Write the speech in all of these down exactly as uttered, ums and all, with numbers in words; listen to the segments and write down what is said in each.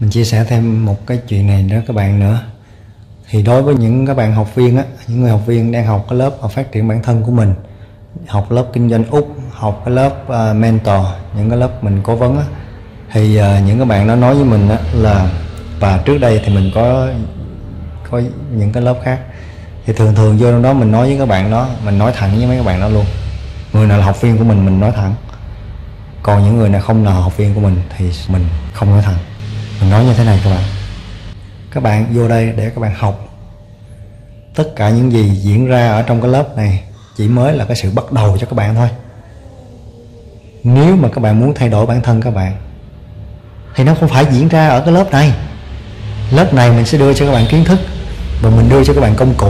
Mình chia sẻ thêm một cái chuyện này nữa các bạn nữa. Thì đối với những các bạn học viên á, những người học viên đang học cái lớp phát triển bản thân của mình, học lớp kinh doanh Úc, học cái lớp uh, mentor, những cái lớp mình cố vấn á, thì uh, những các bạn đó nói với mình á là, và trước đây thì mình có có những cái lớp khác, thì thường thường vô trong đó mình nói với các bạn đó, mình nói thẳng với mấy các bạn đó luôn. Người nào là học viên của mình mình nói thẳng, còn những người nào không là học viên của mình thì mình không nói thẳng. Mình nói như thế này các bạn: các bạn vô đây để các bạn học. Tất cả những gì diễn ra ở trong cái lớp này chỉ mới là cái sự bắt đầu cho các bạn thôi. Nếu mà các bạn muốn thay đổi bản thân các bạn thì nó không phải diễn ra ở cái lớp này. Lớp này mình sẽ đưa cho các bạn kiến thức và mình đưa cho các bạn công cụ.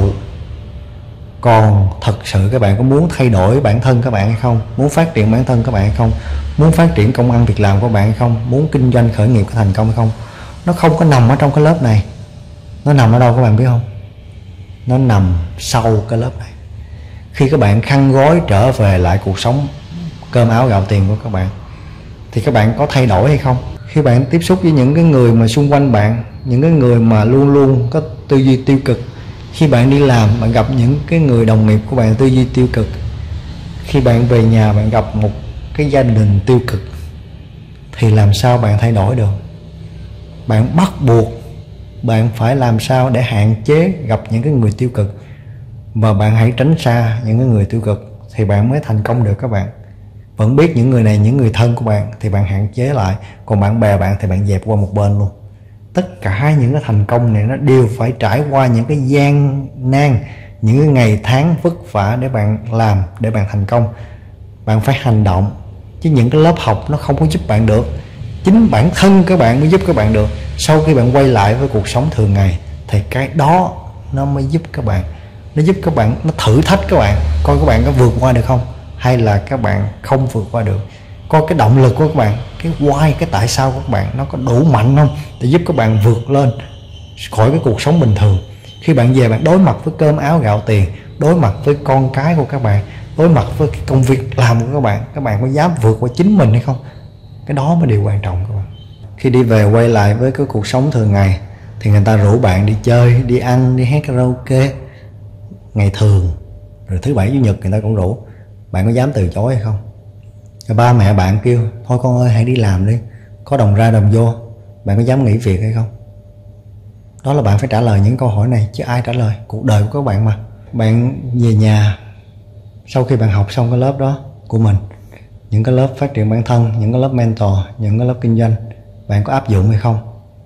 Còn thật sự các bạn có muốn thay đổi bản thân các bạn hay không, muốn phát triển bản thân các bạn hay không, muốn phát triển công ăn việc làm của bạn hay không, muốn kinh doanh khởi nghiệp có thành công hay không, nó không có nằm ở trong cái lớp này. Nó nằm ở đâu các bạn biết không? Nó nằm sau cái lớp này. Khi các bạn khăn gói trở về lại cuộc sống cơm áo gạo tiền của các bạn thì các bạn có thay đổi hay không? Khi bạn tiếp xúc với những cái người mà xung quanh bạn, những cái người mà luôn luôn có tư duy tiêu cực, khi bạn đi làm bạn gặp những cái người đồng nghiệp của bạn tư duy tiêu cực, khi bạn về nhà bạn gặp một cái gia đình tiêu cực, thì làm sao bạn thay đổi được? Bạn bắt buộc bạn phải làm sao để hạn chế gặp những cái người tiêu cực, và bạn hãy tránh xa những cái người tiêu cực thì bạn mới thành công được các bạn. Vẫn biết những người này những người thân của bạn thì bạn hạn chế lại, còn bạn bè bạn thì bạn dẹp qua một bên luôn. Tất cả những cái thành công này nó đều phải trải qua những cái gian nan, những cái ngày tháng vất vả để bạn làm, để bạn thành công. Bạn phải hành động, chứ những cái lớp học nó không có giúp bạn được. Chính bản thân các bạn mới giúp các bạn được. Sau khi bạn quay lại với cuộc sống thường ngày thì cái đó nó mới giúp các bạn. Nó giúp các bạn, nó thử thách các bạn, coi các bạn có vượt qua được không, hay là các bạn không vượt qua được. Coi cái động lực của các bạn, cái why, cái tại sao của các bạn nó có đủ mạnh không để giúp các bạn vượt lên khỏi cái cuộc sống bình thường. Khi bạn về bạn đối mặt với cơm áo gạo tiền, đối mặt với con cái của các bạn, đối mặt với cái công việc làm của các bạn, các bạn có dám vượt qua chính mình hay không? Cái đó mới điều quan trọng các bạn. Khi đi về quay lại với cái cuộc sống thường ngày thì người ta rủ bạn đi chơi, đi ăn, đi hát karaoke ngày thường, rồi thứ bảy chủ nhật người ta cũng rủ. Bạn có dám từ chối hay không? Rồi ba mẹ bạn kêu thôi con ơi hãy đi làm đi, có đồng ra đồng vô, bạn có dám nghỉ việc hay không? Đó là bạn phải trả lời những câu hỏi này, chứ ai trả lời? Cuộc đời của các bạn mà. Bạn về nhà sau khi bạn học xong cái lớp đó của mình, những cái lớp phát triển bản thân, những cái lớp mentor, những cái lớp kinh doanh, bạn có áp dụng hay không?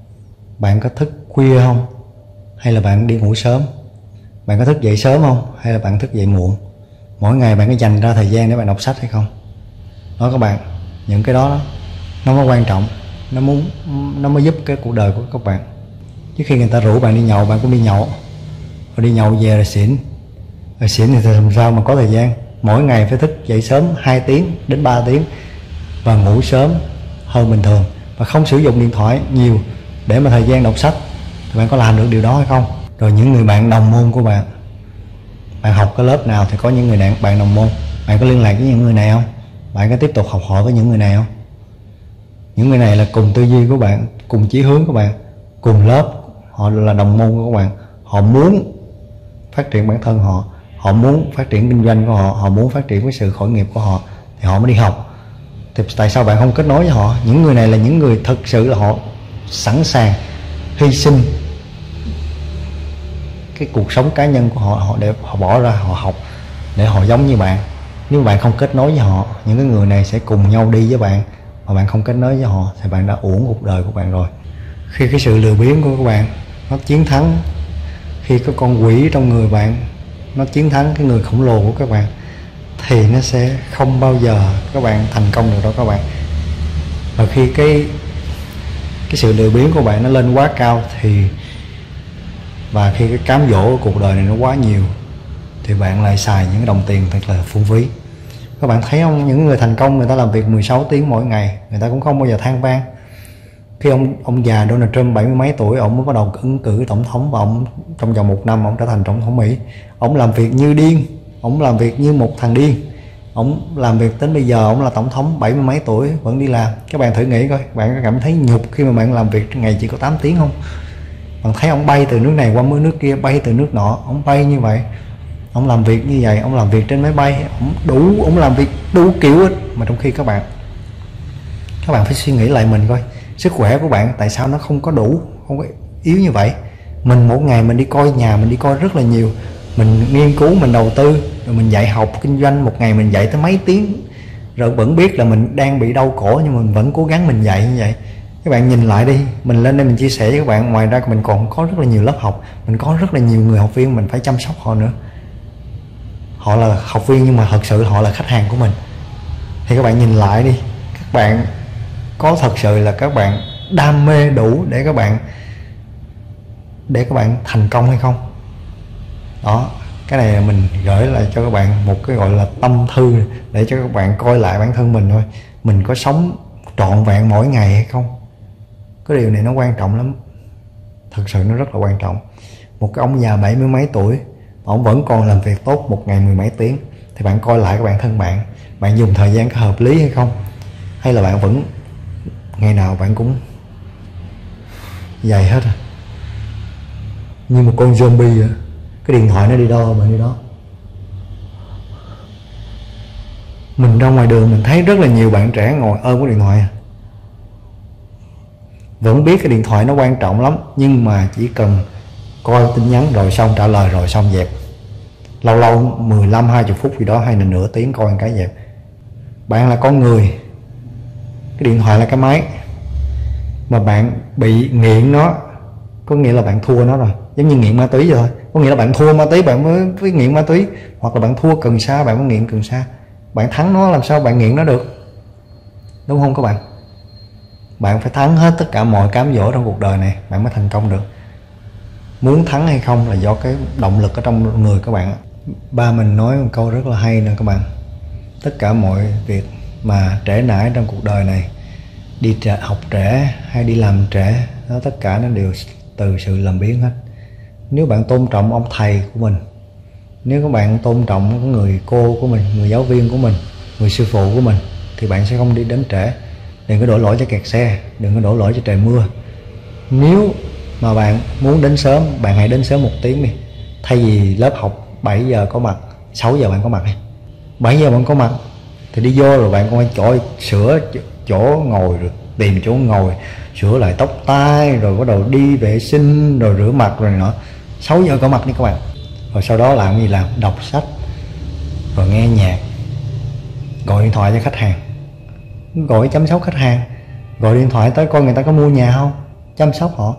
Bạn có thức khuya không? Hay là bạn đi ngủ sớm? Bạn có thức dậy sớm không? Hay là bạn thức dậy muộn? Mỗi ngày bạn có dành ra thời gian để bạn đọc sách hay không? Đó các bạn, những cái đó, đó nó mới quan trọng, nó muốn nó mới giúp cái cuộc đời của các bạn. Chứ khi người ta rủ bạn đi nhậu, bạn cũng đi nhậu, rồi đi nhậu về rồi xỉn, rồi xỉn thì làm sao mà có thời gian? Mỗi ngày phải thức dậy sớm hai tiếng đến ba tiếng và ngủ sớm hơn bình thường, và không sử dụng điện thoại nhiều để mà thời gian đọc sách, thì bạn có làm được điều đó hay không? Rồi những người bạn đồng môn của bạn, bạn học cái lớp nào thì có những người bạn đồng môn, bạn có liên lạc với những người này không? Bạn có tiếp tục học hỏi với những người này không? Những người này là cùng tư duy của bạn, cùng chí hướng của bạn, cùng lớp, họ là đồng môn của các bạn. Họ muốn phát triển bản thân họ, họ muốn phát triển kinh doanh của họ, họ muốn phát triển cái sự khởi nghiệp của họ, thì họ mới đi học. Thì tại sao bạn không kết nối với họ? Những người này là những người thực sự là họ sẵn sàng hy sinh cái cuộc sống cá nhân của họ, họ để họ bỏ ra họ học để họ giống như bạn. Nếu bạn không kết nối với họ, những cái người này sẽ cùng nhau đi với bạn, mà bạn không kết nối với họ thì bạn đã uổng cuộc đời của bạn rồi. Khi cái sự lười biếng của các bạn nó chiến thắng, khi cái con quỷ trong người bạn nó chiến thắng cái người khổng lồ của các bạn, thì nó sẽ không bao giờ các bạn thành công được đâu các bạn. Và khi cái cái sự lười biếng của bạn nó lên quá cao thì, và khi cái cám dỗ của cuộc đời này nó quá nhiều, thì bạn lại xài những đồng tiền thật là phung phí. Các bạn thấy không, những người thành công người ta làm việc mười sáu tiếng mỗi ngày, người ta cũng không bao giờ than vãn. Khi ông ông già Donald Trump bảy mươi mấy tuổi, ông mới bắt đầu ứng cử tổng thống, và ông trong vòng một năm ông trở thành tổng thống Mỹ. Ông làm việc như điên, ông làm việc như một thằng điên, Ông làm việc đến bây giờ ông là tổng thống bảy mươi mấy tuổi vẫn đi làm. Các bạn thử nghĩ coi, bạn có cảm thấy nhục khi mà bạn làm việc ngày chỉ có tám tiếng không? Bạn thấy ông bay từ nước này qua nước kia, bay từ nước nọ, ông bay như vậy, ông làm việc như vậy, ông làm việc trên máy bay, ông đủ, ông làm việc đủ kiểu hết. Mà trong khi các bạn các bạn phải suy nghĩ lại mình coi, sức khỏe của bạn tại sao nó không có đủ, không có yếu như vậy. Mình một ngày mình đi coi nhà, mình đi coi rất là nhiều, mình nghiên cứu, mình đầu tư, rồi mình dạy học kinh doanh, một ngày mình dạy tới mấy tiếng, rồi vẫn biết là mình đang bị đau cổ nhưng mình vẫn cố gắng mình dạy như vậy. Các bạn nhìn lại đi, mình lên đây mình chia sẻ với các bạn, ngoài ra mình còn có rất là nhiều lớp học, mình có rất là nhiều người học viên, mình phải chăm sóc họ nữa. Họ là học viên nhưng mà thật sự họ là khách hàng của mình. Thì các bạn nhìn lại đi, các bạn có thật sự là các bạn đam mê đủ để các bạn để các bạn thành công hay không? Đó, cái này là mình gửi lại cho các bạn một cái gọi là tâm thư để cho các bạn coi lại bản thân mình thôi. Mình có sống trọn vẹn mỗi ngày hay không? Cái điều này nó quan trọng lắm, thật sự nó rất là quan trọng. Một cái ông già bảy mươi mấy tuổi, ông vẫn còn làm việc tốt một ngày mười mấy tiếng, thì bạn coi lại cái bản thân bạn, bạn dùng thời gian có hợp lý hay không? Hay là bạn vẫn ngày nào bạn cũng dày hết à, như một con zombie vậy. Cái điện thoại nó đi đâu bạn đi đó. Mình ra ngoài đường mình thấy rất là nhiều bạn trẻ ngồi ôm cái điện thoại, vẫn biết cái điện thoại nó quan trọng lắm, nhưng mà chỉ cần coi tin nhắn rồi xong, trả lời rồi xong dẹp. Lâu lâu mười lăm hai mươi phút gì đó hay là nửa tiếng coi một cái dẹp. Bạn là con người, cái điện thoại là cái máy, mà bạn bị nghiện nó, có nghĩa là bạn thua nó rồi. Giống như nghiện ma túy vậy thôi, có nghĩa là bạn thua ma túy bạn mới, mới nghiện ma túy, hoặc là bạn thua cần sa bạn mới nghiện cần sa. Bạn thắng nó làm sao bạn nghiện nó được, đúng không các bạn? Bạn phải thắng hết tất cả mọi cám dỗ trong cuộc đời này bạn mới thành công được. Muốn thắng hay không là do cái động lực ở trong người các bạn. Ba mình nói một câu rất là hay nè các bạn: tất cả mọi việc mà trễ nải trong cuộc đời này, đi trễ, học trễ hay đi làm trễ, nó tất cả nó đều từ sự làm biếng hết. Nếu bạn tôn trọng ông thầy của mình, nếu các bạn tôn trọng người cô của mình, người giáo viên của mình, người sư phụ của mình, thì bạn sẽ không đi đến trễ. Đừng có đổ lỗi cho kẹt xe, đừng có đổ lỗi cho trời mưa. Nếu mà bạn muốn đến sớm, bạn hãy đến sớm một tiếng đi. Thay vì lớp học bảy giờ có mặt, sáu giờ bạn có mặt đi. bảy giờ bạn có mặt thì đi vô rồi bạn còn phải chỗ sửa chỗ ngồi, rồi tìm chỗ ngồi, sửa lại tóc tai, rồi bắt đầu đi vệ sinh, rồi rửa mặt rồi nọ. Sáu giờ có mặt đi các bạn. Rồi sau đó làm gì làm? Đọc sách, rồi nghe nhạc, gọi điện thoại cho khách hàng, gọi chăm sóc khách hàng, gọi điện thoại tới coi người ta có mua nhà không, chăm sóc họ,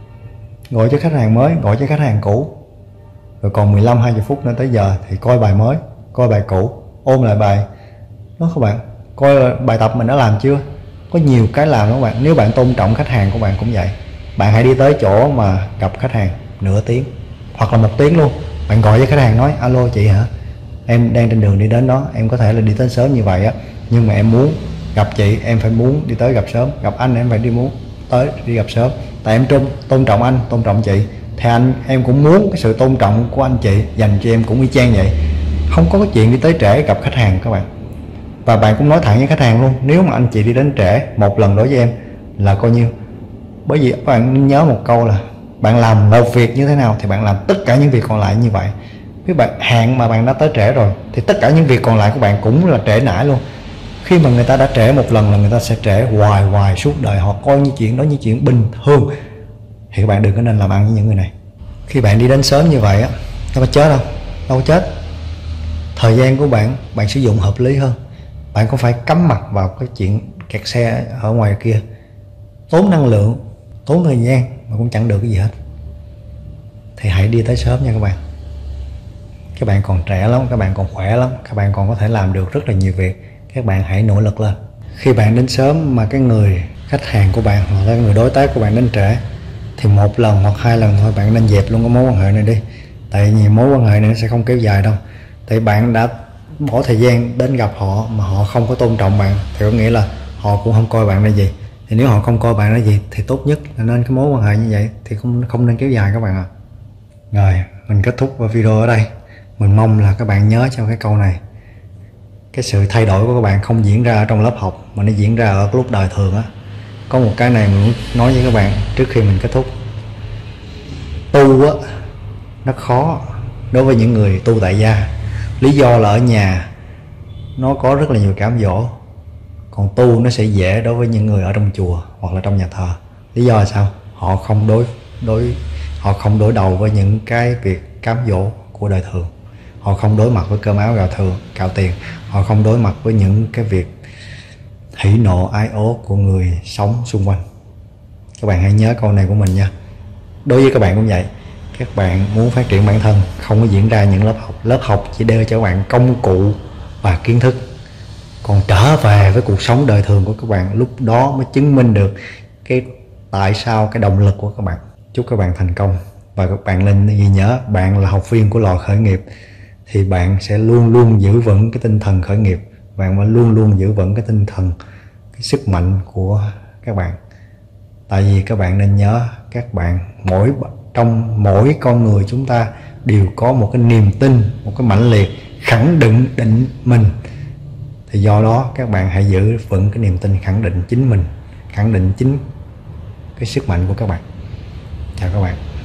gọi cho khách hàng mới, gọi cho khách hàng cũ. Rồi còn mười lăm hai mươi phút nữa tới giờ thì coi bài mới, coi bài cũ, ôn lại bài đó các bạn. Coi bài tập mình đã làm chưa, có nhiều cái làm đó các bạn. Nếu bạn tôn trọng khách hàng của bạn cũng vậy. Bạn hãy đi tới chỗ mà gặp khách hàng nửa tiếng hoặc là một tiếng luôn. Bạn gọi với khách hàng nói: alo chị hả, em đang trên đường đi đến đó, em có thể là đi tới sớm như vậy á, nhưng mà em muốn gặp chị, em phải muốn đi tới gặp sớm. Gặp anh em phải đi muốn tới đi gặp sớm, tại em tôn, tôn trọng anh, tôn trọng chị. Thì anh em cũng muốn cái sự tôn trọng của anh chị dành cho em cũng y chang vậy. Không có cái chuyện đi tới trễ gặp khách hàng các bạn. Và bạn cũng nói thẳng với khách hàng luôn: nếu mà anh chị đi đến trễ một lần đối với em là coi nhiêu. Bởi vì các bạn nhớ một câu là bạn làm một việc như thế nào thì bạn làm tất cả những việc còn lại như vậy. Nếu bạn hạn mà bạn đã tới trễ rồi thì tất cả những việc còn lại của bạn cũng là trễ nải luôn. Khi mà người ta đã trễ một lần là người ta sẽ trễ hoài hoài suốt đời. Họ coi như chuyện đó như chuyện bình thường. Thì các bạn đừng có nên làm ăn với những người này. Khi bạn đi đến sớm như vậy á, nó có chết không? Đâu có chết. Thời gian của bạn, bạn sử dụng hợp lý hơn. Bạn không phải cắm mặt vào cái chuyện kẹt xe ở ngoài kia, tốn năng lượng, tốn thời gian mà cũng chẳng được cái gì hết. Thì hãy đi tới sớm nha các bạn. Các bạn còn trẻ lắm, các bạn còn khỏe lắm, các bạn còn có thể làm được rất là nhiều việc. Các bạn hãy nỗ lực lên. Khi bạn đến sớm mà cái người khách hàng của bạn hoặc là người đối tác của bạn đến trễ thì một lần hoặc hai lần thôi bạn nên dẹp luôn cái mối quan hệ này đi. Tại vì mối quan hệ này nó sẽ không kéo dài đâu. Tại bạn đã bỏ thời gian đến gặp họ mà họ không có tôn trọng bạn thì có nghĩa là họ cũng không coi bạn là gì. Thì nếu họ không coi bạn là gì thì tốt nhất là nên cái mối quan hệ như vậy thì không không nên kéo dài các bạn ạ. À. Rồi mình kết thúc video ở đây. Mình mong là các bạn nhớ cho cái câu này: cái sự thay đổi của các bạn không diễn ra ở trong lớp học mà nó diễn ra ở lúc đời thường á. Có một cái này mình muốn nói với các bạn trước khi mình kết thúc. Tu á, nó khó đối với những người tu tại gia. Lý do là ở nhà nó có rất là nhiều cám dỗ, còn tu nó sẽ dễ đối với những người ở trong chùa hoặc là trong nhà thờ. Lý do là sao? Họ không đối đối họ không đối đầu với những cái việc cám dỗ của đời thường, họ không đối mặt với cơm áo gạo thường gạo tiền, họ không đối mặt với những cái việc hỉ nộ ái ố của người sống xung quanh. Các bạn hãy nhớ câu này của mình nha. Đối với các bạn cũng vậy. Các bạn muốn phát triển bản thân, không có diễn ra những lớp học. Lớp học chỉ đưa cho các bạn công cụ và kiến thức, còn trở về với cuộc sống đời thường của các bạn, lúc đó mới chứng minh được cái tại sao, cái động lực của các bạn. Chúc các bạn thành công. Và các bạn nên ghi nhớ, bạn là học viên của lò khởi nghiệp thì bạn sẽ luôn luôn giữ vững cái tinh thần khởi nghiệp. Bạn phải luôn luôn giữ vững cái tinh thần, cái sức mạnh của các bạn. Tại vì các bạn nên nhớ, các bạn mỗi trong mỗi con người chúng ta đều có một cái niềm tin, một cái mãnh liệt khẳng định định mình. Thì do đó các bạn hãy giữ vững cái niềm tin, khẳng định chính mình, khẳng định chính cái sức mạnh của các bạn. Chào các bạn.